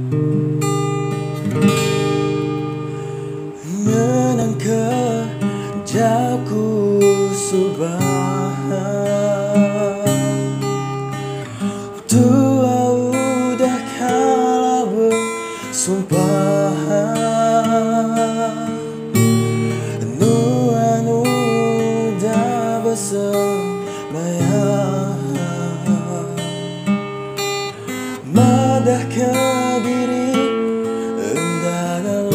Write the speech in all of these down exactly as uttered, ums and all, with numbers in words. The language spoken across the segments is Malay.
Menang kerjaku subah, tua udah kalah bersumpah, nuan udah bersembayang, madah ke diri endah dan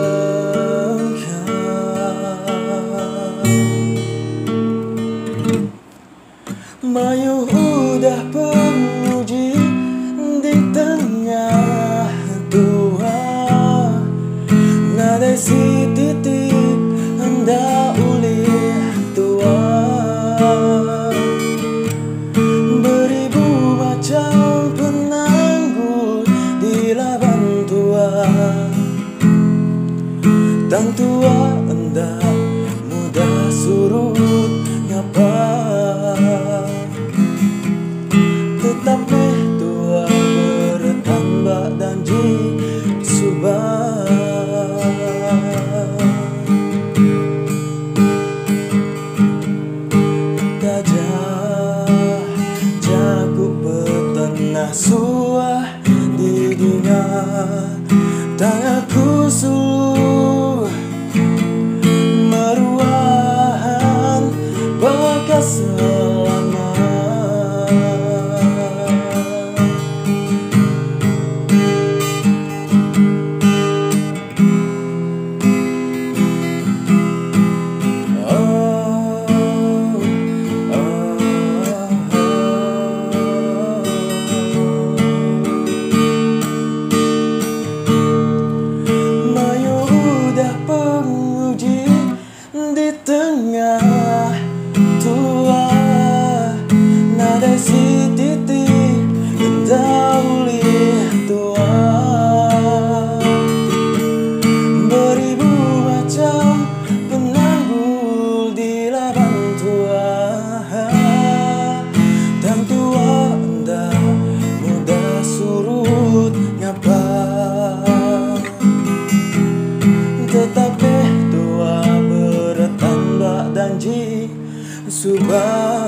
Mayu udah penguji di tengah tua, nadai si titip hendak ulih tua, beribu macam penangguh di laban tua. Tang tua hendak mudah surut ngapa, tetapi tua bertambah janji subah. Gajah jago petenah suah di dunia, tanganku suluh meruahan bekas selama. Di tengah tua, nadai si titik hendak ulih tua, beribu macam penanggul di laban tua. Dan tua hendak mudah surut ngapa, tetapi tua bertambah janji subah.